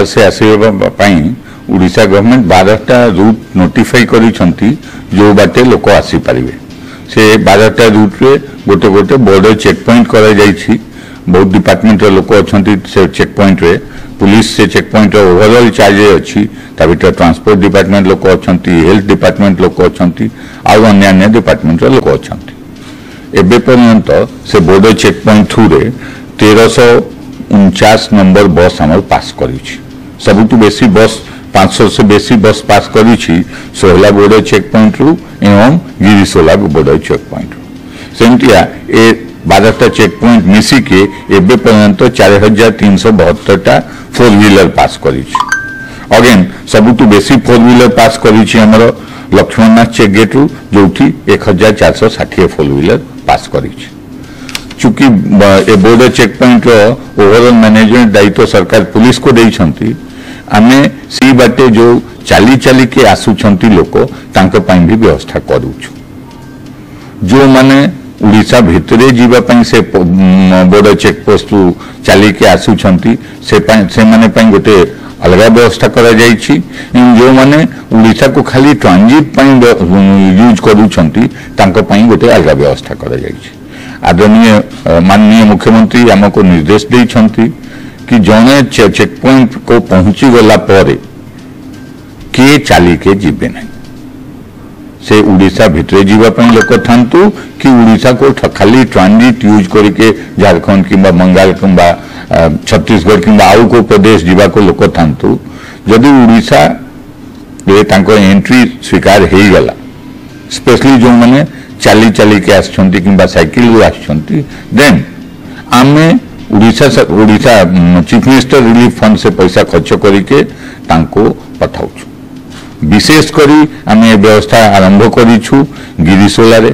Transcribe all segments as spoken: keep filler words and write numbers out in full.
बाहर से आसवाई उड़ीसा गवर्नमेंट बारहटा रूट नोटिफाई करिसंती जो बाटे लोक आसी पारिबे से बारहटा रूट रे गोटे गोटे बॉर्डर चेक पॉइंट करा जाइछि बहुत डिपार्टमेंट लोक अछंती से चेक पॉइंट रे पुलिस से चेक पॉइंट ओवरऑल चार्ज अछि ता भीतर ट्रांसपोर्ट डिपार्टमेंट लोक अछंती हेल्थ डिपार्टमेंट लोक अछंती आ अन्य अन्य डिपार्टमेंट लोक अछंती एबे पर्यंत से बॉर्डर चेक पॉइंट थ्रू रे तेरह सौ उनचास नंबर बस हमर पास करिछि सबुतु बेसी बस पाँच सौ से बेसी बस पास करिछि सोहला बॉर्डर चेक पॉइंट रु एवं गिरिसोला बॉर्डर चेक पॉइंट सेमतिया ए बारहटा चेक पॉइंट मिसी के एबे पर्यंत चार हजार तीन सौ बहत्तरटा फोर व्हीलर पास करिछि अगेन सबुतु बेसी फोर व्हीलर पास करिछि हमर लक्ष्मणनाथ चेक गेट रु जोठी एक हजार चार सौ षाठी फोर व्हीलर पास करिछि चूंकि ए बॉर्डर चेक पॉइंट रो ओवरऑल मैनेजमेंट दायित्व सरकार पुलिस को देइछंती आमे सी बाटे जो चाली चाली के आसुछंती लोक तांको पई भी व्यवस्था करूछु जो माने उड़ीसा भितरे जीवा पई से बॉर्डर चेक पोस्ट चाली के आसुछंती से पई से माने पई गोटे अलग व्यवस्था करा जाइछि जो माने उड़ीसा को खाली ट्रांजिट पई यूज करूछंती तांको पई गोटे अलग व्यवस्था करा जाइछि आदरणीय माननीय मुख्यमंत्री हमको निर्देश देइछंती कि जने चेक पॉइंट को पहुंची गला परे के चाली के जीवे नहीं से उड़ीसा भितरे जीवा पई लोक थांतु कि उड़ीसा को खाली ट्रांजिट यूज करके झारखंड किंबा बंगाल किंबा छत्तीसगढ़ किंबा आउ को प्रदेश जीवा को लोक थांतु जदि उड़ीसा रे तांको एंट्री स्वीकार हेई गला स्पेशली जो माने चाली चाली के आछंती किंबा साइकिल रो आछंती देन आमे Orissa Orissa chief minister relief fund से पैसा खर्च करके तांको पठाउछु विशेष करी आमे व्यवस्था आरंभ करिछु गिरिसोला रे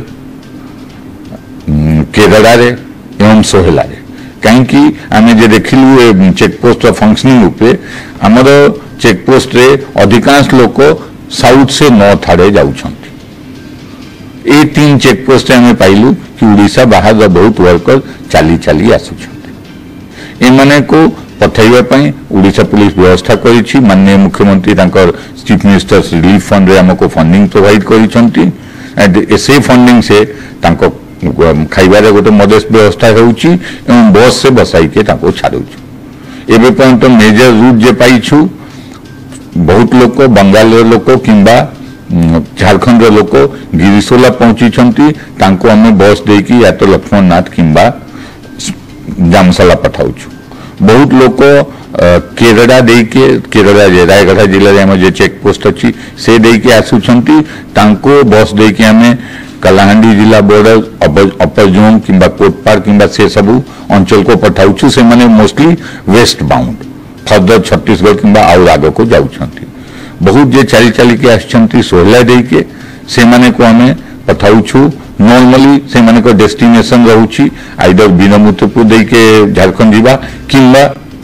केरला रे एवं सोहेला रे काहेकि आमे जे देखिलु चेक पोस्ट फंक्शनिंग उपे हमर चेक पोस्ट रे अधिकांश लोक साउथ से नॉर्थ आड़े जाउछंती ए तीन चेक पोस्ट आमे पाइलु कि उड़ीसा बाहर बहुत वर्कर चाली चाली आसुछंती एमाने को पठाइबा पई उड़ीसा पुलिस व्यवस्था करिछि माननीय मुख्यमंत्री तांकर चीफ मिनिस्टर रिलीफ फंड रे हमको फंडिंग प्रोवाइड करिसंती एंड एसे फंडिंग से तांको खाइबा रे गोटे मदद व्यवस्था होउछि एवं बस से बसाई के तांको छाडुछु एबे पर्यंत मेजर रूट जे पाइछु बहुत लोक बंगाल रे लोक किंबा झारखंड रे लोक गिरिसोला पहुंची छंती तांको हमें बस देकी या तो लक्ष्मणनाथ किंबा जामसाला पठाउछु बहुत लोक केरला देके केरला रायगढ़ जिले में जो चेक पोस्ट अच्छी से देके आसुछंती तांको बस देके हमें कलाहांडी जिला बॉर्डर अपर जोन किंबा कोटपाड़ किंबा से सब अंचल को पठाउछु से माने mostly west bound further Chhattisgarh किंबा आउ आगे को जाउछंती बहुत जे चाली चाली के आछंती सोहला देके से माने को हमें पठाउछु नॉर्मली से माने को डेस्टिनेशन रहउछि आइदर बिनमुतपुर देके झारखंड जीवा किंबा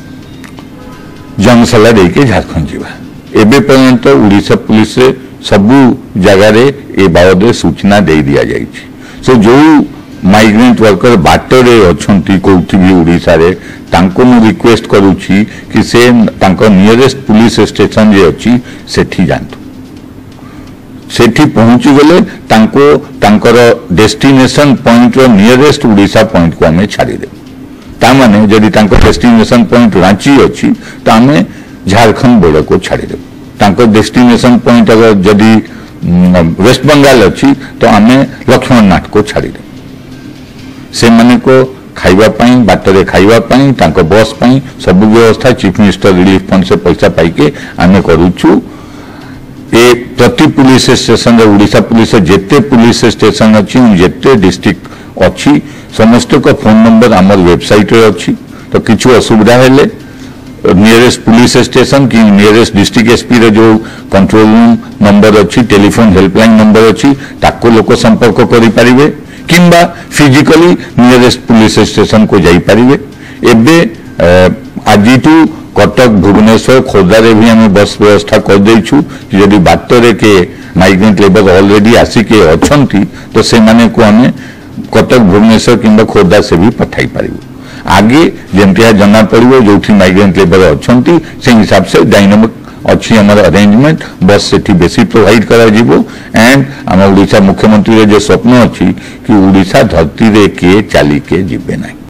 जमसला देके झारखंड जीवा एबे पर्यंत उड़ीसा पुलिस से सबु जगह रे ए बाबद सूचना दे दिया जाइछि सो जो माइग्रेंट वर्कर बाटरे अछंती कोथि भी उड़ीसा रे तांको मु रिक्वेस्ट करूछि कि से तांको नियरेस्ट पुलिस स्टेशन जे अछि सेठी जानतु सेठी पहुंची गले तांको तांकर डेस्टिनेशन पॉइंट रो नियरेस्ट उड़ीसा पॉइंट को हमें छाड़ी दे ता माने जदि तांको डेस्टिनेशन पॉइंट रांची अछि त हमें झारखंड बॉर्डर को छाड़ी दे तांको डेस्टिनेशन पॉइंट अगर जदि वेस्ट बंगाल अछि तो हमें लक्ष्मणनाथ को छाड़ी दे से माने को खाइबा पई बाटरे खाइबा पई तांको बस पई सब व्यवस्था चीफ मिनिस्टर रिलीफ फंड से पैसा पाई के हमें करूछु ए प्रति पुलिस स्टेशन रे उड़ीसा पुलिस जेते पुलिस स्टेशन अछि जेते डिस्ट्रिक्ट अछि समस्त को फोन नंबर हमर वेबसाइट रे अछि तो किछु असुविधा हेले नियरेस्ट पुलिस स्टेशन की नियरेस्ट डिस्ट्रिक्ट एसपी रे जो कंट्रोल रूम नंबर अछि टेलीफोन हेल्पलाइन नंबर अछि ताको लोक संपर्क करि परिबे किंबा फिजिकली नियरेस्ट पुलिस स्टेशन को जाई परिबे एबे आजिटू कटक भुवनेश्वर खोर्धा रे भी हमें बस व्यवस्था कर देछु यदि बाटरे के माइग्रेंट लेबर ऑलरेडी आसिके अछंती तो से माने को हमें कटक भुवनेश्वर किंबा खोर्धा से भी पठाई पारिबो आगे जमती जना पड़ो जो माइग्रेंट लेबर अच्छा से हिसाब से डायनामिक अच्छी आम अरेंजमेंट बस से बेसी प्रोवाइड करा एंड आम ओडिशा मुख्यमंत्री जो स्वप्न अच्छी कि ओडिशा धरती रे किए चलिके जीवे ना।